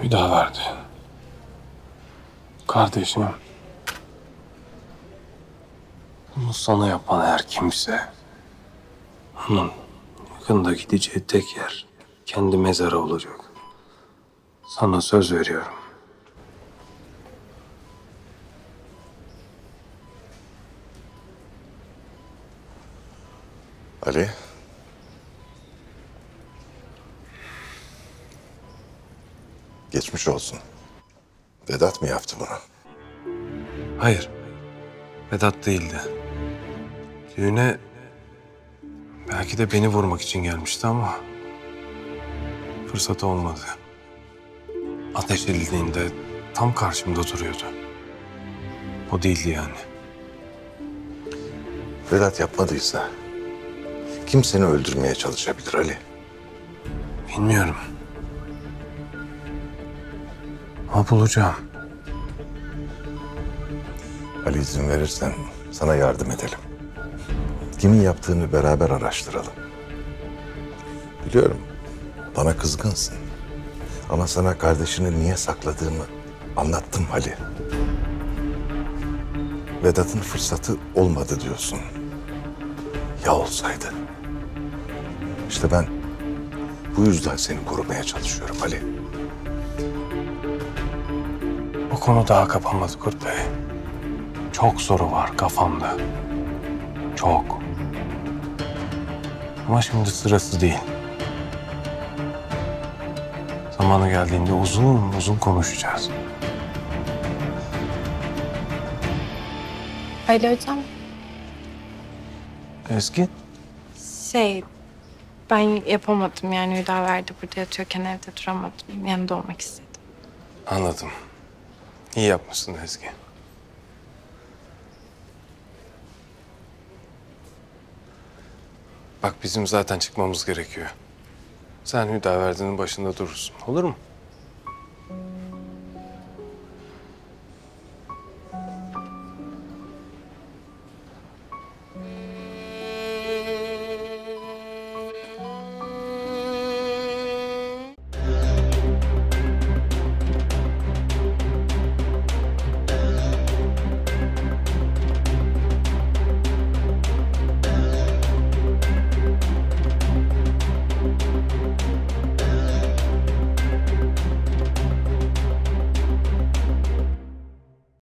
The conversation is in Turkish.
Hüdaverdi. Kardeşim. Bunu sana yapan her kimse, onun yakında gideceği tek yer kendi mezarı olacak. Sana söz veriyorum. Ali. Geçmiş olsun. Vedat mı yaptı bunu? Hayır, Vedat değildi. Düğüne belki de beni vurmak için gelmişti ama fırsatı olmadı. Ateş edildiğinde tam karşımda duruyordu. O değildi yani. Vedat yapmadıysa kim seni öldürmeye çalışabilir Ali? Bilmiyorum. Ama bulacağım. Ali izin verirsen sana yardım edelim. Kimin yaptığını beraber araştıralım. Biliyorum bana kızgınsın. Ama sana kardeşini niye sakladığımı anlattım Ali. Vedat'ın fırsatı olmadı diyorsun. Ya olsaydı? İşte ben bu yüzden seni korumaya çalışıyorum Ali. O konu daha kapanmadı Kurt Bey. Çok soru var kafamda. Çok. Ama şimdi sırası değil. Zamanı geldiğinde uzun uzun konuşacağız. Ali hocam, Ezgi? ben yapamadım yani Hüdaverdi burada yatıyorken evde duramadım. Yanında olmak istedim. Anladım. İyi yapmışsın Ezgi. Bak bizim zaten çıkmamız gerekiyor. Sen Hüdaverdi'nin başında durursun. Olur mu?